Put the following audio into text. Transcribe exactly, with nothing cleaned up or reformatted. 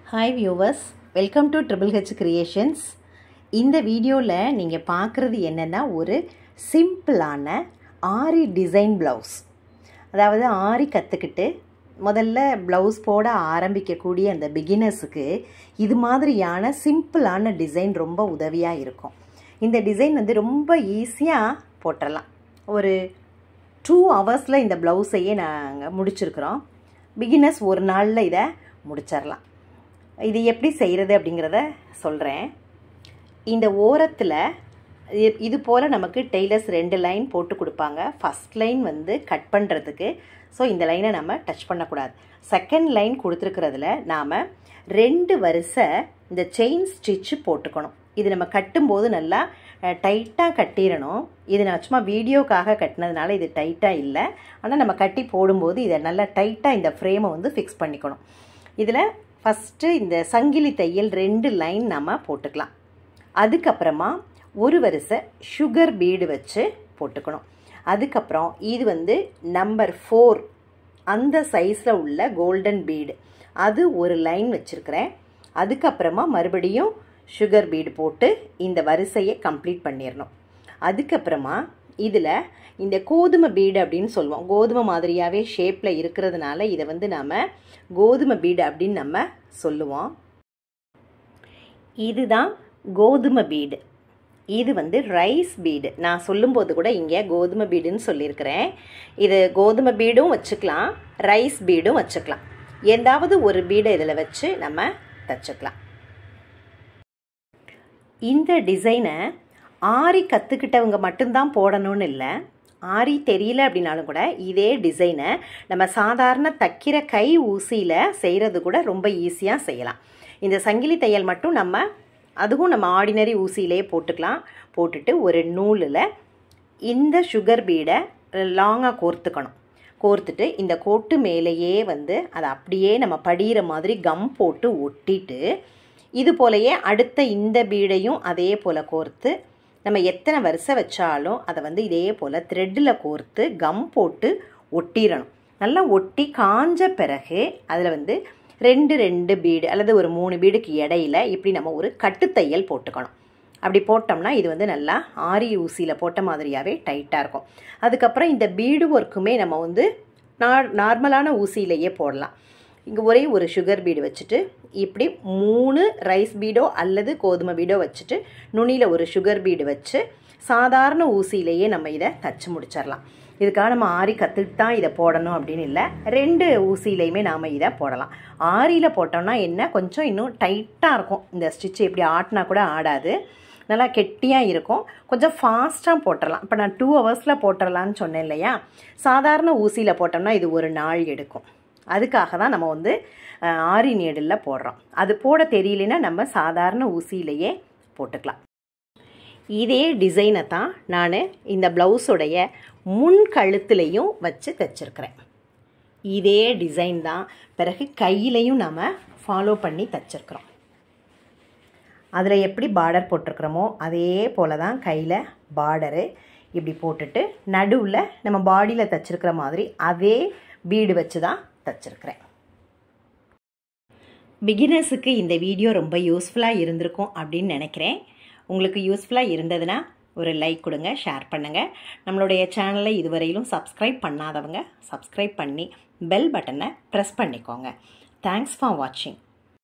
Hi viewers, welcome to Triple H Creations. இந்த வீடியோவில் நீங்கள் பார்க்குறது என்னென்னா ஒரு சிம்பிளான ஆரி டிசைன் ப்ளவுஸ். அதாவது ஆரி கற்றுக்கிட்டு முதல்ல ப்ளவுஸ் போட ஆரம்பிக்கக்கூடிய அந்த பிகினர்ஸுக்கு இது மாதிரியான சிம்பிளான டிசைன் ரொம்ப உதவியாக இருக்கும். இந்த டிசைன் வந்து ரொம்ப ஈஸியாக போட்டுடலாம். ஒரு டூ ஹவர்ஸில் இந்த ப்ளவுஸையே நாங்கள் முடிச்சிருக்கிறோம். பிகினர்ஸ் ஒரு நாளில் இதை முடிச்சிடலாம். இது எப்படி செய்கிறது அப்படிங்கிறத சொல்கிறேன். இந்த ஓரத்தில் இது போல் நமக்கு டெய்லர்ஸ் ரெண்டு லைன் போட்டு கொடுப்பாங்க. ஃபஸ்ட் லைன் வந்து கட் பண்ணுறதுக்கு. ஸோ இந்த லைனை நம்ம டச் பண்ணக்கூடாது. செகண்ட் லைன் கொடுத்துருக்கிறதுல நாம் ரெண்டு வரிசை இந்த செயின் ஸ்டிச்சு போட்டுக்கணும். இது நம்ம கட்டும்போது நல்லா டைட்டாக கட்டிடணும். இது நான் சும்மா வீடியோக்காக கட்டினதுனால இது டைட்டாக இல்லை. ஆனால் நம்ம கட்டி போடும்போது இதை நல்லா டைட்டாக இந்த ஃப்ரேமை வந்து ஃபிக்ஸ் பண்ணிக்கணும். இதில் ஃபஸ்ட்டு இந்த சங்கிலி தையல் ரெண்டு லைன் நம்ம போட்டுக்கலாம். அதுக்கப்புறமா ஒரு வரிசை சுகர் பீடு வச்சு போட்டுக்கணும். அதுக்கப்புறம் இது வந்து நம்பர் ஃபோர் அந்த சைஸில் உள்ள கோல்டன் பீடு, அது ஒரு லைன் வச்சுருக்கிறேன். அதுக்கப்புறமா மறுபடியும் சுகர் பீடு போட்டு இந்த வரிசையை கம்ப்ளீட் பண்ணிடணும். அதுக்கப்புறமா இதில் இந்த கோதுமை பீடு அப்படின்னு சொல்லுவோம். கோதுமை மாதிரியாகவே ஷேப்பில் இருக்கிறதுனால இதை வந்து நாம் கோதுமை பீடு அப்படின்னு நம்ம சொல்லுவோம். இதுதான் கோதுமை பீடு. இது வந்து ரைஸ் பீடு. நான் சொல்லும்போது கூட இங்கே கோதுமை பீடுன்னு சொல்லியிருக்கிறேன். இது கோதுமை பீடும் வச்சுக்கலாம், ரைஸ் பீடும் வச்சுக்கலாம். ஏதாவது ஒரு பீடை இதில் வச்சு நம்ம தச்சுக்கலாம். இந்த டிசைனை ஆரி கற்றுக்கிட்டவங்க மட்டும்தான் போடணும்னு இல்லை. ஆரி தெரியல அப்படின்னாலும் கூட இதே டிசைனை நம்ம சாதாரண தைக்கிற கை ஊசியில் செய்கிறது கூட ரொம்ப ஈஸியாக செய்யலாம். இந்த சங்கிலி தையல் மட்டும் நம்ம அதுவும் நம்ம ஆர்டினரி ஊசியிலே போட்டுக்கலாம். போட்டுட்டு ஒரு நூலில் இந்த சுகர் பீடை லாங்காக கோர்த்துக்கணும். கோர்த்துட்டு இந்த கோட்டு மேலேயே வந்து அதை அப்படியே நம்ம படிகிற மாதிரி கம் போட்டு ஒட்டிட்டு இது போலயே அடுத்த இந்த பீடையும் அதே போல் கோர்த்து நம்ம எத்தனை வரிசை வச்சாலும் அதை வந்து இதே போல் த்ரெட்டில் கோர்த்து கம் போட்டு ஒட்டிடணும். நல்லா ஒட்டி காஞ்ச பிறகு அதில் வந்து ரெண்டு ரெண்டு பீடு அல்லது ஒரு மூணு பீடுக்கு இடையில இப்படி நம்ம ஒரு கட்டுத்தையல் போட்டுக்கணும். அப்படி போட்டோம்னா இது வந்து நல்லா ஆரி ஊசியில் போட்ட மாதிரியாகவே டைட்டாக இருக்கும். அதுக்கப்புறம் இந்த பீடு ஒர்க்குமே நம்ம வந்து நார் நார்மலான ஊசியிலேயே போடலாம். இங்கே ஒரே ஒரு சுகர் பீடு வச்சுட்டு இப்படி மூணு ரைஸ் பீடோ அல்லது கோதுமை பீடோ வச்சுட்டு நுனியில் ஒரு சுகர் பீடு வச்சு சாதாரண ஊசியிலேயே நம்ம இதை தச்சு முடிச்சிடலாம். இதுக்காக நம்ம ஆரி கற்றுட்டு தான் இதை போடணும் அப்படின்னு இல்லை. ரெண்டு ஊசியிலையுமே நாம் இதை போடலாம். ஆரியில் போட்டோம்னா என்ன கொஞ்சம் இன்னும் டைட்டாக இருக்கும். இந்த ஸ்டிச்சு இப்படி ஆட்டினா கூட ஆடாது, நல்லா கெட்டியாக இருக்கும். கொஞ்சம் ஃபாஸ்ட்டாக போட்டுடலாம். இப்போ நான் டூ ஹவர்ஸில் போட்டுடலான்னு சொன்னேன் இல்லையா. சாதாரண ஊசியில் போட்டோம்னா இது ஒரு நாள் எடுக்கும். அதுக்காக தான் நம்ம வந்து ஆரி நீடில் போடுறோம். அது போட தெரியலனா நம்ம சாதாரண ஊசியிலேயே போட்டுக்கலாம். இதே டிசைனை தான் நான் இந்த ப்ளவுஸுடைய முன் கழுத்துலையும் வச்சு தைச்சிருக்கிறேன். இதே டிசைன் தான் பிறகு கையிலையும் நம்ம ஃபாலோ பண்ணி தைச்சிருக்கிறோம். அதில் எப்படி பார்டர் போட்டிருக்கிறோமோ அதே போல் தான் கையில் பார்டரு இப்படி போட்டுட்டு நடுவில் நம்ம பாடியில் தைச்சிருக்கிற மாதிரி அதே பீடு வச்சு தான் தச்சிருக்கிறேன். பிகினர்ஸுக்கு இந்த வீடியோ ரொம்ப யூஸ்ஃபுல்லாக இருந்திருக்கும் அப்படின்னு நினைக்கிறேன். உங்களுக்கு யூஸ்ஃபுல்லாக இருந்ததுன்னா ஒரு லைக் கொடுங்க, ஷேர் பண்ணுங்கள். நம்மளுடைய சேனலை இதுவரையிலும் சப்ஸ்கிரைப் பண்ணாதவங்க சப்ஸ்கிரைப் பண்ணி பெல் பட்டனை ப்ரெஸ் பண்ணிக்கோங்க. தேங்க்ஸ் ஃபார் வாட்சிங்.